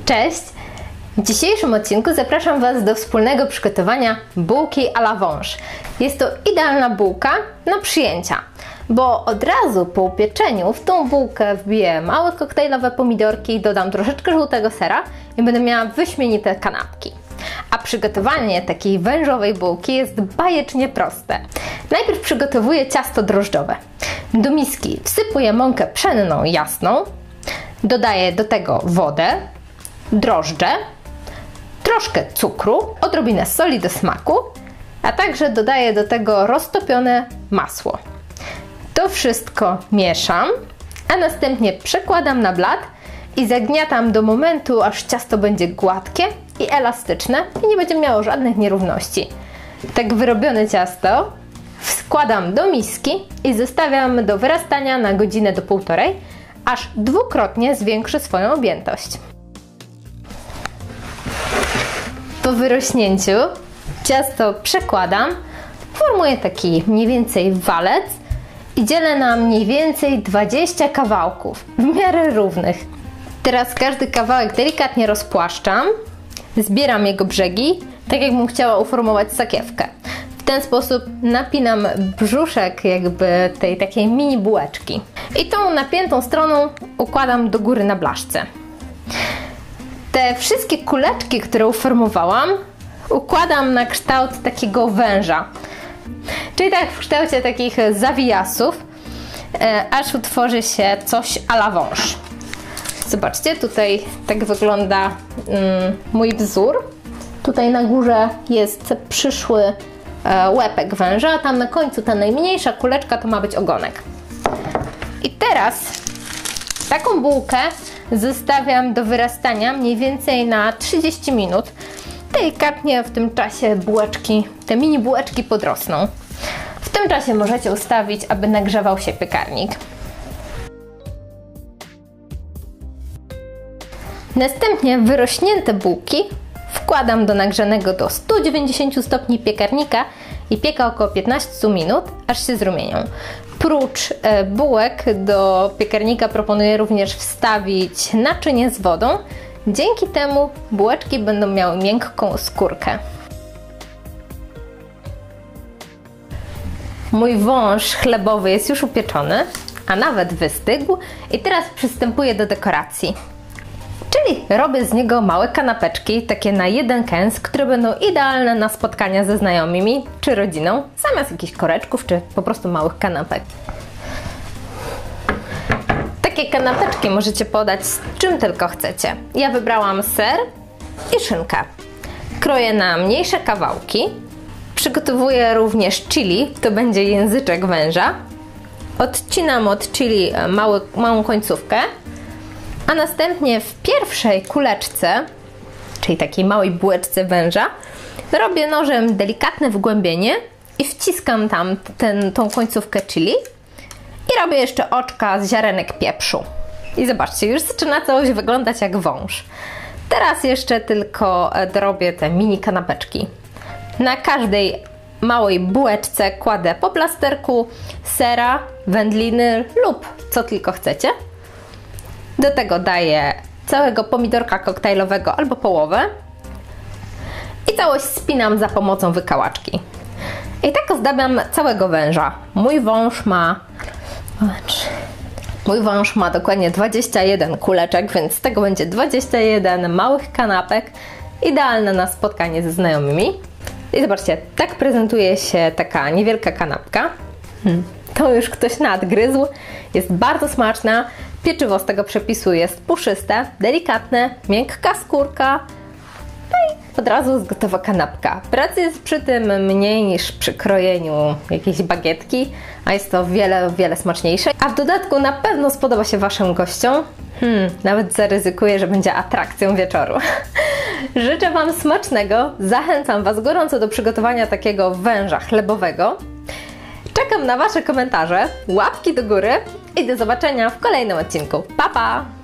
Cześć! W dzisiejszym odcinku zapraszam Was do wspólnego przygotowania bułki à la wąż. Jest to idealna bułka na przyjęcia, bo od razu po upieczeniu w tą bułkę wbiję małe koktajlowe pomidorki, dodam troszeczkę żółtego sera i będę miała wyśmienite kanapki. A przygotowanie takiej wężowej bułki jest bajecznie proste. Najpierw przygotowuję ciasto drożdżowe. Do miski wsypuję mąkę pszenną jasną, dodaję do tego wodę, drożdże, troszkę cukru, odrobinę soli do smaku, a także dodaję do tego roztopione masło. To wszystko mieszam, a następnie przekładam na blat i zagniatam do momentu, aż ciasto będzie gładkie i elastyczne i nie będzie miało żadnych nierówności. Tak wyrobione ciasto wkładam do miski i zostawiam do wyrastania na godzinę do półtorej, aż dwukrotnie zwiększy swoją objętość. Po wyrośnięciu ciasto przekładam, formuję taki mniej więcej walec i dzielę na mniej więcej 20 kawałków, w miarę równych. Teraz każdy kawałek delikatnie rozpłaszczam, zbieram jego brzegi, tak jakbym chciała uformować sakiewkę. W ten sposób napinam brzuszek jakby tej takiej mini bułeczki. I tą napiętą stroną układam do góry na blaszce. Te wszystkie kuleczki, które uformowałam, układam na kształt takiego węża. Czyli tak w kształcie takich zawijasów, aż utworzy się coś à la wąż. Zobaczcie, tutaj tak wygląda mój wzór. Tutaj na górze jest przyszły łepek węża, a tam na końcu ta najmniejsza kuleczka to ma być ogonek. I teraz taką bułkę zostawiam do wyrastania mniej więcej na 30 minut. Delikatnie w tym czasie bułeczki, te mini bułeczki podrosną. W tym czasie możecie ustawić, aby nagrzewał się piekarnik. Następnie wyrośnięte bułki wkładam do nagrzanego do 190 stopni piekarnika i pieka około 15 minut, aż się zrumienią. Prócz bułek do piekarnika proponuję również wstawić naczynie z wodą. Dzięki temu bułeczki będą miały miękką skórkę. Mój wąż chlebowy jest już upieczony, a nawet wystygł i teraz przystępuję do dekoracji. Czyli robię z niego małe kanapeczki, takie na jeden kęs, które będą idealne na spotkania ze znajomymi czy rodziną, zamiast jakichś koreczków czy po prostu małych kanapek. Takie kanapeczki możecie podać z czym tylko chcecie. Ja wybrałam ser i szynkę. Kroję na mniejsze kawałki. Przygotowuję również chili, to będzie języczek węża. Odcinam od chili małą końcówkę. A następnie w pierwszej kuleczce, czyli takiej małej bułeczce węża, robię nożem delikatne wgłębienie i wciskam tam tą końcówkę chili i robię jeszcze oczka z ziarenek pieprzu. I zobaczcie, już zaczyna coś wyglądać jak wąż. Teraz jeszcze tylko dorobię te mini kanapeczki. Na każdej małej bułeczce kładę po plasterku sera, wędliny lub co tylko chcecie. Do tego daję całego pomidorka koktajlowego albo połowę i całość spinam za pomocą wykałaczki. I tak ozdabiam całego węża. Mój wąż ma dokładnie 21 kuleczek, więc z tego będzie 21 małych kanapek, idealne na spotkanie ze znajomymi. I zobaczcie, tak prezentuje się taka niewielka kanapka. To już ktoś nadgryzł, jest bardzo smaczna. Pieczywo z tego przepisu jest puszyste, delikatne, miękka skórka. No i od razu jest gotowa kanapka. Pracy jest przy tym mniej niż przy krojeniu jakiejś bagietki, a jest to wiele smaczniejsze. A w dodatku na pewno spodoba się Waszym gościom. Nawet zaryzykuję, że będzie atrakcją wieczoru. Życzę Wam smacznego, zachęcam Was gorąco do przygotowania takiego węża chlebowego. Czekam na Wasze komentarze, łapki do góry i do zobaczenia w kolejnym odcinku. Pa, pa!